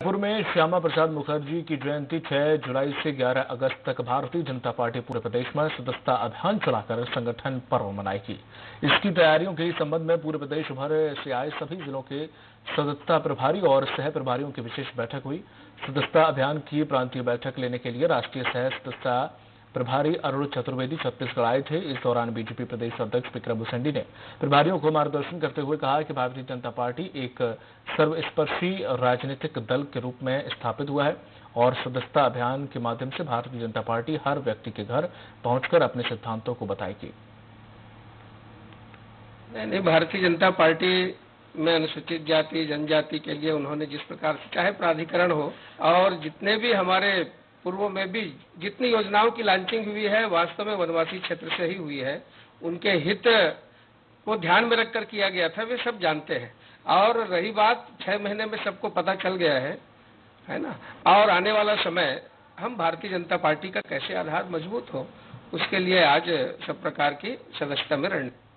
जयपुर में श्यामा प्रसाद मुखर्जी की जयंती 6 जुलाई से 11 अगस्त तक भारतीय जनता पार्टी पूरे प्रदेश में सदस्यता अभियान चलाकर संगठन पर्व मनाएगी। इसकी तैयारियों के संबंध में पूरे प्रदेश भर से आए सभी जिलों के सदस्यता प्रभारी और सह प्रभारियों की विशेष बैठक हुई। सदस्यता अभियान की प्रांतीय बैठक लेने के लिए राष्ट्रीय सह सदस्यता प्रभारी अरुण चतुर्वेदी छत्तीसगढ़ आए थे। इस दौरान बीजेपी प्रदेश अध्यक्ष विक्रम उसेंडी ने प्रभारियों को मार्गदर्शन करते हुए कहा कि भारतीय जनता पार्टी एक सर्वस्पर्शी राजनीतिक दल के रूप में स्थापित हुआ है और सदस्यता अभियान के माध्यम से भारतीय जनता पार्टी हर व्यक्ति के घर पहुंचकर अपने सिद्धांतों को बताएगी। नहीं, भारतीय जनता पार्टी में अनुसूचित जाति जनजाति के लिए उन्होंने जिस प्रकार से चाहे प्राधिकरण हो और जितने भी हमारे पूर्व में भी जितनी योजनाओं की लॉन्चिंग हुई है वास्तव में वनवासी क्षेत्र से ही हुई है। उनके हित को ध्यान में रखकर किया गया था, वे सब जानते हैं। और रही बात 6 महीने में सबको पता चल गया है ना। और आने वाला समय हम भारतीय जनता पार्टी का कैसे आधार मजबूत हो उसके लिए आज सब प्रकार की सदस्यता में रणनीति